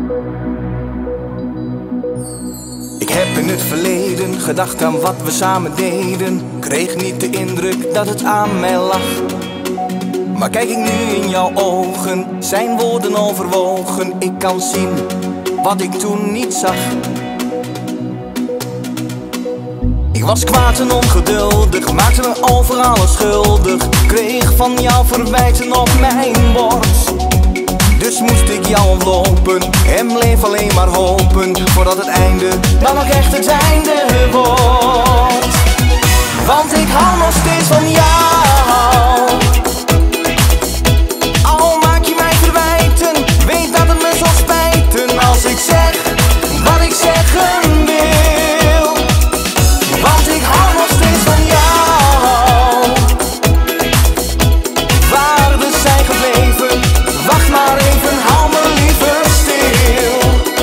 Ik heb in het verleden gedacht aan wat we samen deden. Kreeg niet de indruk dat het aan mij lag. Maar kijk ik nu in jouw ogen, zijn woorden overwogen. Ik kan zien wat ik toen niet zag. Ik was kwaad en ongeduldig, maakte me over alles schuldig. Kreeg van jou verwijten op mijn bord. Dus moest ik jou ontlopen en bleef alleen maar hopen, voordat het einde dan nog echt het einde wordt. Want ik hou nog steeds van jou. Al maak je mij verwijten, weet dat het me zal spijten als ik zeg wat ik zeggen wil. Want ik hou nog steeds van jou. Waarden zijn gebleven, wacht maar even, hou me liever stil.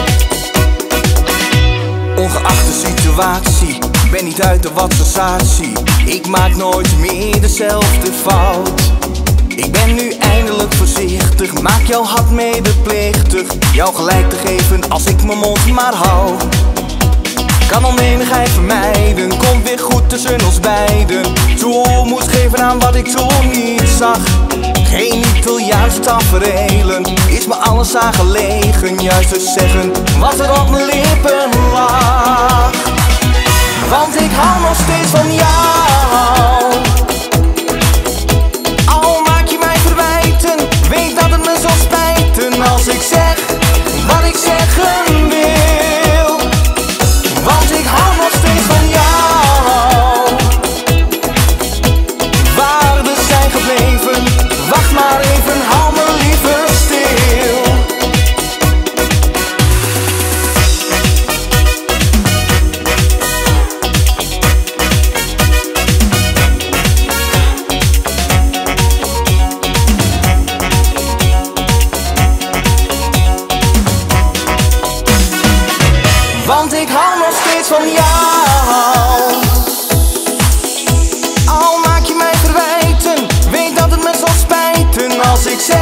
Ongeacht de situatie, ben niet uit de wat-sensatie. Ik maak nooit meer dezelfde fout. Ik ben nu eindelijk voorzichtig, maak jouw hart medeplichtig. Jou gelijk te geven als ik mijn mond maar hou. Kan onenigheid vermijden, komt weer goed tussen ons beiden. Toe moest geven aan wat ik toen niet zag. Geen Italiaanse taferelen, is me alles aangelegen. Juist te zeggen wat er op mijn lippen lag. Want ik hou nog steeds van jou. Al maak je mij verwijten, weet dat het me zal spijten als ik zeg wat ik zeggen wil. Want ik hou nog steeds van jou. Waarden zijn gebleven, wacht maar even, hou me liever stil. Want ik hou nog steeds van jou. Al maak je mij verwijten, weet dat het me zal spijten als ik zeg